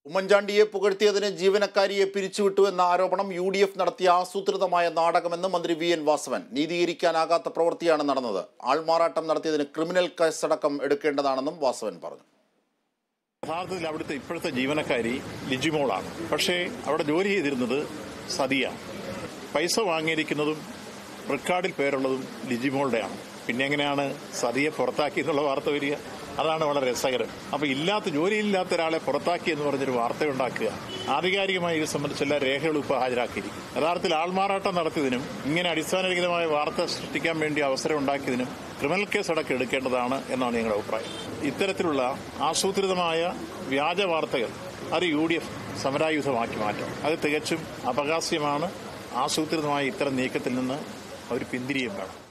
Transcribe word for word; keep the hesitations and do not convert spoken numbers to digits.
ഉമ്മൻചാണ്ടിയെ പുകഴ്ത്തിയതിന് ജീവനക്കാരിയെ പിരിച്ചുവിട്ടു എന്ന ആരോപണം യു ഡി എഫ് നടത്തിയ ആസൂത്രിതമായ നാടകമെന്ന് മന്ത്രി വി എൻ വാസവൻ. നീതീകരിക്കാനാകാത്ത പ്രവൃത്തിയാണ് നടന്നത്. ആൾമാറാട്ടം നടത്തിയതിന് ക്രിമിനൽ കേസടക്കം എടുക്കേണ്ടതാണെന്നും വാസവൻ പറഞ്ഞു. യഥാർത്ഥത്തിൽ അവിടുത്തെ ഇപ്പോഴത്തെ ജീവനക്കാരി ലിജിമോളാണ്. പക്ഷേ അവിടെ ജോലി ചെയ്തിരുന്നത് സതിയാണ്. പൈസ വാങ്ങിയിരിക്കുന്നതും റെക്കോർഡിൽ പേരുള്ളതും ലിജിമോളുടെയാണ്. പിന്നെ എങ്ങനെയാണ് സതിയെ പുറത്താക്കി എന്നുള്ള വാർത്ത വരിക? അതാണ് വളരെ രസകരം. അപ്പോൾ ഇല്ലാത്ത ജോലിയില്ലാത്ത ഒരാളെ പുറത്താക്കി എന്ന് പറഞ്ഞൊരു വാർത്തയുണ്ടാക്കുക, ആധികാരികമായി ഇത് സംബന്ധിച്ച് എല്ലാ രേഖകളും ഇപ്പോൾ ഹാജരാക്കിയിരിക്കും. യഥാർത്ഥത്തിൽ ആൾമാറാട്ടം നടത്തിയതിനും ഇങ്ങനെ അടിസ്ഥാനരഹിതമായ വാർത്ത സൃഷ്ടിക്കാൻ വേണ്ടി അവസരം ഉണ്ടാക്കിയതിനും ക്രിമിനൽ കേസ് അടക്കം എടുക്കേണ്ടതാണ് എന്നാണ് ഞങ്ങളുടെ അഭിപ്രായം. ഇത്തരത്തിലുള്ള ആസൂത്രിതമായ വ്യാജ വാർത്തകൾ അത് യു ഡി എഫ് സമരായുധമാക്കി മാറ്റും. അത് തികച്ചും അപഹാസ്യമാണ്. ആസൂത്രിതമായ ഇത്തരം നീക്കത്തിൽ നിന്ന് അവർ പിന്തിരിയും വേണം.